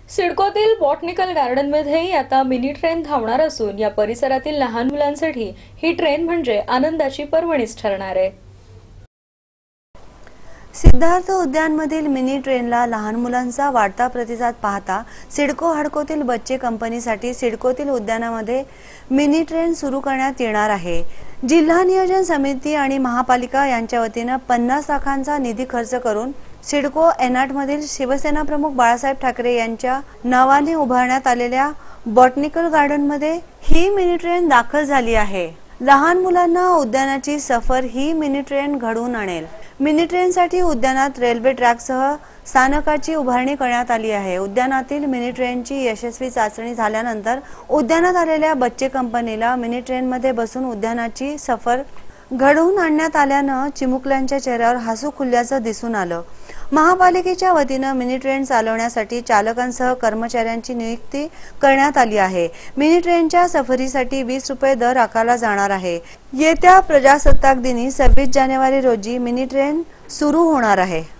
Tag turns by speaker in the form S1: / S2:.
S1: सिडकोतील botanical गार्डनमध्येही आता mini train धावणार असून या परिसरातील लहान मुलांसाठी ही ट्रेन म्हणजे आनंदाची पर्वणीच ठरणार आहे।
S2: सिद्धार्थ उद्यानमधील मिनी ट्रेनला लहान मुलांचा वाढता प्रतिसाद पाहता सिडको हडकोतील बच्चे कंपनीसाठी सिडकोतील उद्यानामध्ये मिनी ट्रेन सुरू करण्यात येणार आहे। जिल्हा नियोजन समिती आणि महापालिका यांच्या वतीने 50 लाखांचा निधी खर्च करून सिडको एनाटमधील शिवसेना प्रमुख बाळासाहेब ठाकरे यांच्या नावाने उभारण्यात आलेल्या बॉटनिकल गार्डनमध्ये ही मिनी ट्रेन दाखल झाली आहे। लहान मुलांना उद्यानाची सफर ही मिनी ट्रेन घडवून आणेल। मिनी ट्रेनसाठी उद्यानात रेल्वे ट्रॅकसह स्थानकाची उभारणी करण्यात आली आहे। उद्यानातील मिनी ट्रेनची यशस्वी चाचणी झाल्यानंतर उद्यानात आलेल्या बच्चे कंपनीला मिनी ट्रेनमध्ये बसून उद्यानाची सफर घडवून आणण्यात आल्यानं चिमुकल्यांच्या चेहऱ्यावर हसू खुलल्याचं दिसून आलं। महापालिकेच्या वतीने मिनी ट्रेन चालवण्यासाठी चालकांसह कर्मचाऱ्यांची नियुक्ती करण्यात आली आहे। मिनी ट्रेनच्या सफरीसाठी 20 रुपये दर आकारला जाणार आहे। येत्या प्रजासत्ताक दिनी 26 जानेवारी रोजी मिनी ट्रेन सुरू होणार आहे।